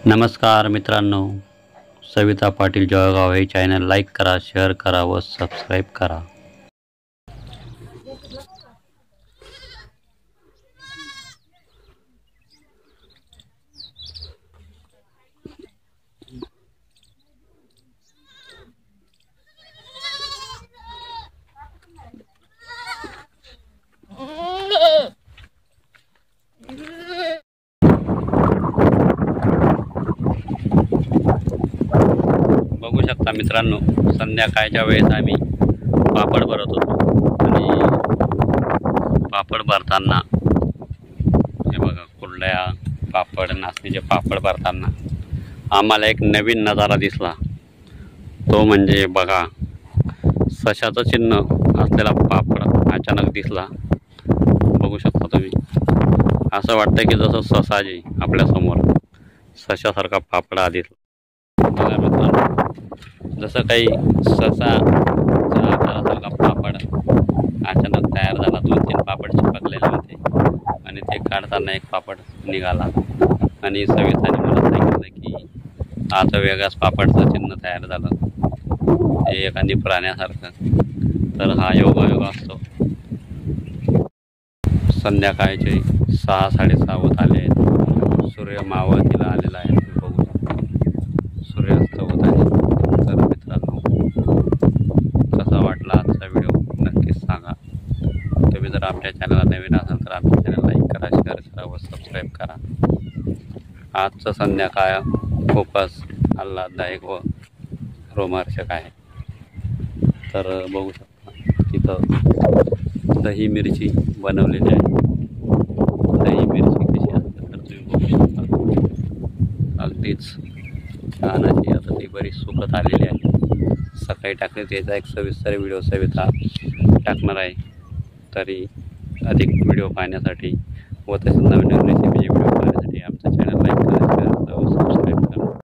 नमस्कार मित्रांनो, सविता पाटील जळगाव हे चॅनल लाईक करा, शेअर करा व सबस्क्राईब करा। बघू शकता मित्रांनो, संध्याकाळच्या वेळेस आम्ही पापड भरत होतो आणि पापड भरताना हे बघा, कुरड्या पापड, नाचणीचे पापड भरताना आम्हाला एक नवीन नजारा दिसला। तो म्हणजे बघा, सशाचं चिन्ह असलेला पापड अचानक दिसला। बघू शकता तुम्ही, असं वाटतं की जसं ससाजी आपल्यासमोर सशासारखा पापड आधी बघा मित्रांनो, जसं काही ससाचा आकारासारखा पापड अचानक तयार झाला। 2-3 पापड चिपकलेले होते आणि ते काढताना एक पापड निघाला आणि सविताने मला सांगितलं की आता वेगळाच पापडचं चिन्ह तयार झालं, हे एखादी प्राण्यासारखं। तर हा योगायोग असतो। संध्याकाळचे 6-6:30 होत आले आहेत, सूर्य मावळतीला आलेला आहे। बघू शकता, सूर्यास्त होत आहे। तर मित्रांनो, कसा वाटला आजचा व्हिडिओ नक्कीच सांगा। तुम्ही जर आपल्या चॅनलला नवीन असाल तर आपल्या चॅनल लाईक करा, शेअर करा व सबस्क्राईब करा। आजचं संध्याकाळ खूपच आल्हाददायक व रोमांचक आहे। तर बघू शकता, तिथं दही मिरची बनवलेली आहे। दही मिरची कशी असते तर तुम्ही बघू शकता, अगदीच छान अशी। आता ती बरीच सुकत आलेली आहे। सकाळी टाकली त्याचा एक सविस्तर व्हिडिओ सविता टाकणार आहे। तरी अधिक व्हिडिओ पाहण्यासाठी व तसेच नवीन रेसिपीचे व्हिडिओ पाहण्यासाठी आमचं चॅनल लाईक करा, शेअर करा व सबस्क्राईब करा।